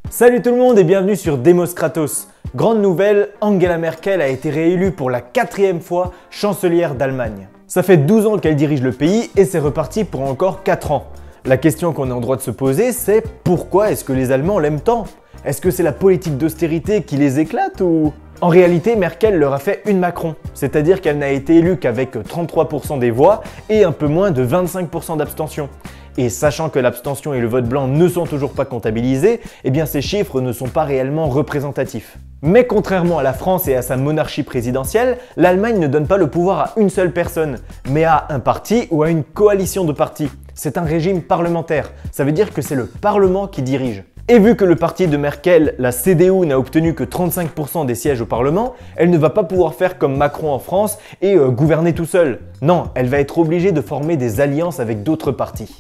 Salut tout le monde et bienvenue sur Demos Kratos. Grande nouvelle, Angela Merkel a été réélue pour la 4e fois chancelière d'Allemagne. Ça fait 12 ans qu'elle dirige le pays et c'est reparti pour encore 4 ans. La question qu'on est en droit de se poser, c'est pourquoi est-ce que les Allemands l'aiment tant? Est-ce que c'est la politique d'austérité qui les éclate ou... En réalité, Merkel leur a fait une Macron, c'est-à-dire qu'elle n'a été élue qu'avec 33% des voix et un peu moins de 25% d'abstention. Et sachant que l'abstention et le vote blanc ne sont toujours pas comptabilisés, eh bien ces chiffres ne sont pas réellement représentatifs. Mais contrairement à la France et à sa monarchie présidentielle, l'Allemagne ne donne pas le pouvoir à une seule personne, mais à un parti ou à une coalition de partis. C'est un régime parlementaire, ça veut dire que c'est le Parlement qui dirige. Et vu que le parti de Merkel, la CDU, n'a obtenu que 35% des sièges au Parlement, elle ne va pas pouvoir faire comme Macron en France et gouverner tout seul. Non, elle va être obligée de former des alliances avec d'autres partis.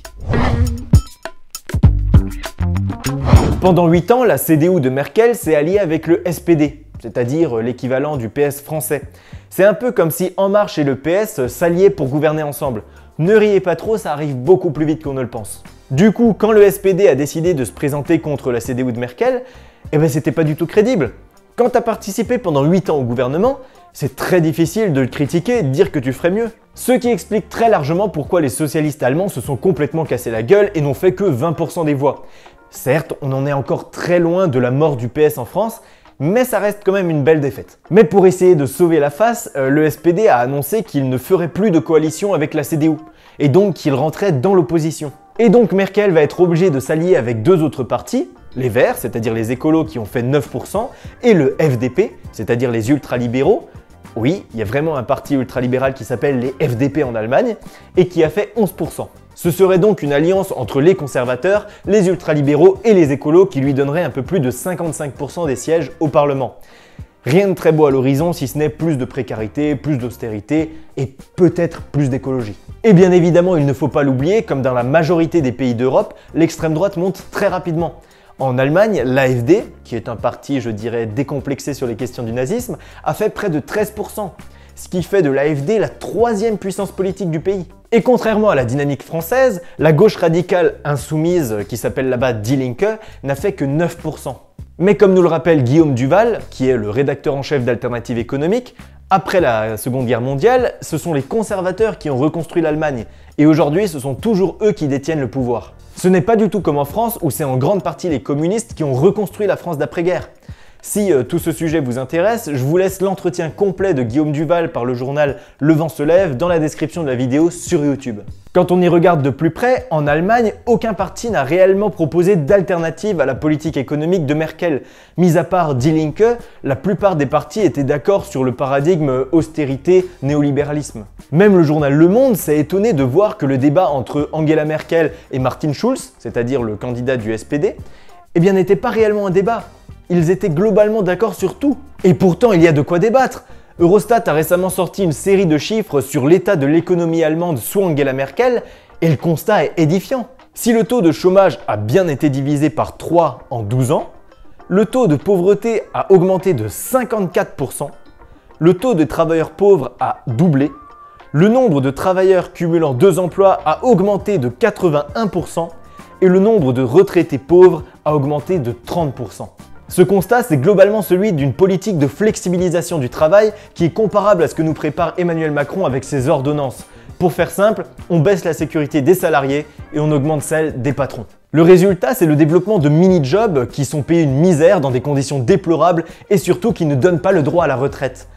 Pendant 8 ans, la CDU de Merkel s'est alliée avec le SPD, c'est-à-dire l'équivalent du PS français. C'est un peu comme si En Marche et le PS s'alliaient pour gouverner ensemble. Ne riez pas trop, ça arrive beaucoup plus vite qu'on ne le pense. Du coup, quand le SPD a décidé de se présenter contre la CDU de Merkel, eh ben c'était pas du tout crédible. Quand tu as participé pendant 8 ans au gouvernement, c'est très difficile de le critiquer et de dire que tu ferais mieux. Ce qui explique très largement pourquoi les socialistes allemands se sont complètement cassés la gueule et n'ont fait que 20% des voix. Certes, on en est encore très loin de la mort du PS en France, mais ça reste quand même une belle défaite. Mais pour essayer de sauver la face, le SPD a annoncé qu'il ne ferait plus de coalition avec la CDU, et donc qu'il rentrait dans l'opposition. Et donc Merkel va être obligée de s'allier avec deux autres partis, les Verts, c'est-à-dire les écolos qui ont fait 9%, et le FDP, c'est-à-dire les ultralibéraux. Oui, il y a vraiment un parti ultralibéral qui s'appelle les FDP en Allemagne, et qui a fait 11%. Ce serait donc une alliance entre les conservateurs, les ultralibéraux et les écolos qui lui donnerait un peu plus de 55% des sièges au Parlement. Rien de très beau à l'horizon si ce n'est plus de précarité, plus d'austérité et peut-être plus d'écologie. Et bien évidemment, il ne faut pas l'oublier, comme dans la majorité des pays d'Europe, l'extrême droite monte très rapidement. En Allemagne, l'AfD, qui est un parti, je dirais, décomplexé sur les questions du nazisme, a fait près de 13%, ce qui fait de l'AfD la 3e puissance politique du pays. Et contrairement à la dynamique française, la gauche radicale insoumise, qui s'appelle là-bas Die Linke, n'a fait que 9%. Mais comme nous le rappelle Guillaume Duval, qui est le rédacteur en chef d'Alternative économique, après la Seconde Guerre mondiale, ce sont les conservateurs qui ont reconstruit l'Allemagne, et aujourd'hui ce sont toujours eux qui détiennent le pouvoir. Ce n'est pas du tout comme en France où c'est en grande partie les communistes qui ont reconstruit la France d'après-guerre. Si tout ce sujet vous intéresse, je vous laisse l'entretien complet de Guillaume Duval par le journal Le Vent se lève dans la description de la vidéo sur YouTube. Quand on y regarde de plus près, en Allemagne, aucun parti n'a réellement proposé d'alternative à la politique économique de Merkel. Mis à part Die Linke, la plupart des partis étaient d'accord sur le paradigme austérité-néolibéralisme. Même le journal Le Monde s'est étonné de voir que le débat entre Angela Merkel et Martin Schulz, c'est-à-dire le candidat du SPD, eh bien n'était pas réellement un débat. Ils étaient globalement d'accord sur tout. Et pourtant, il y a de quoi débattre. Eurostat a récemment sorti une série de chiffres sur l'état de l'économie allemande sous Angela Merkel, et le constat est édifiant. Si le taux de chômage a bien été divisé par 3 en 12 ans, le taux de pauvreté a augmenté de 54%, le taux de travailleurs pauvres a doublé, le nombre de travailleurs cumulant 2 emplois a augmenté de 81%, et le nombre de retraités pauvres a augmenté de 30%. Ce constat, c'est globalement celui d'une politique de flexibilisation du travail qui est comparable à ce que nous prépare Emmanuel Macron avec ses ordonnances. Pour faire simple, on baisse la sécurité des salariés et on augmente celle des patrons. Le résultat, c'est le développement de mini-jobs qui sont payés une misère dans des conditions déplorables et surtout qui ne donnent pas le droit à la retraite.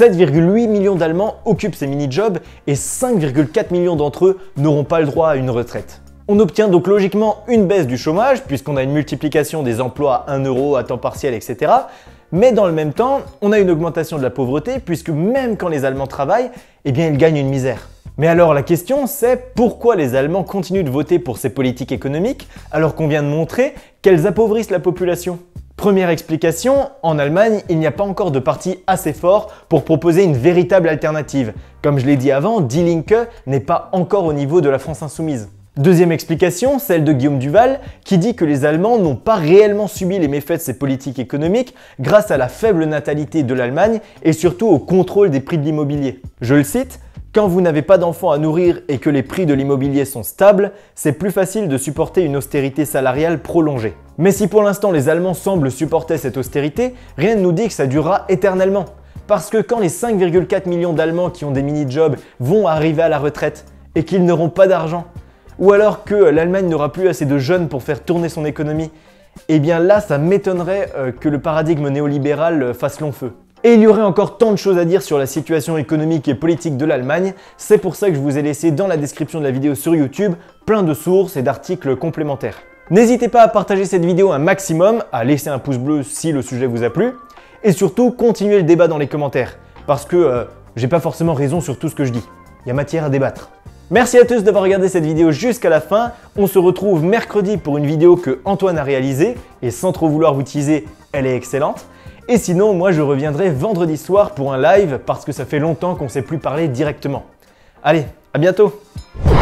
7,8 millions d'Allemands occupent ces mini-jobs et 5,4 millions d'entre eux n'auront pas le droit à une retraite. On obtient donc logiquement une baisse du chômage puisqu'on a une multiplication des emplois à 1 euro à temps partiel, etc. Mais dans le même temps, on a une augmentation de la pauvreté puisque même quand les Allemands travaillent, eh bien ils gagnent une misère. Mais alors la question c'est pourquoi les Allemands continuent de voter pour ces politiques économiques alors qu'on vient de montrer qu'elles appauvrissent la population? Première explication, en Allemagne, il n'y a pas encore de parti assez fort pour proposer une véritable alternative. Comme je l'ai dit avant, Die Linke n'est pas encore au niveau de la France insoumise. Deuxième explication, celle de Guillaume Duval, qui dit que les Allemands n'ont pas réellement subi les méfaits de ces politiques économiques grâce à la faible natalité de l'Allemagne et surtout au contrôle des prix de l'immobilier. Je le cite, Quand vous n'avez pas d'enfants à nourrir et que les prix de l'immobilier sont stables, c'est plus facile de supporter une austérité salariale prolongée. Mais si pour l'instant les Allemands semblent supporter cette austérité, rien ne nous dit que ça durera éternellement. Parce que quand les 5,4 millions d'Allemands qui ont des mini-jobs vont arriver à la retraite et qu'ils n'auront pas d'argent, ou alors que l'Allemagne n'aura plus assez de jeunes pour faire tourner son économie, eh bien là ça m'étonnerait que le paradigme néolibéral fasse long feu. Et il y aurait encore tant de choses à dire sur la situation économique et politique de l'Allemagne, c'est pour ça que je vous ai laissé dans la description de la vidéo sur YouTube plein de sources et d'articles complémentaires. N'hésitez pas à partager cette vidéo un maximum, à laisser un pouce bleu si le sujet vous a plu, et surtout continuez le débat dans les commentaires, parce que j'ai pas forcément raison sur tout ce que je dis. Il y a matière à débattre. Merci à tous d'avoir regardé cette vidéo jusqu'à la fin. On se retrouve mercredi pour une vidéo que Antoine a réalisée, et sans trop vouloir vous teaser, elle est excellente. Et sinon, moi je reviendrai vendredi soir pour un live parce que ça fait longtemps qu'on ne s'est plus parlé directement. Allez, à bientôt!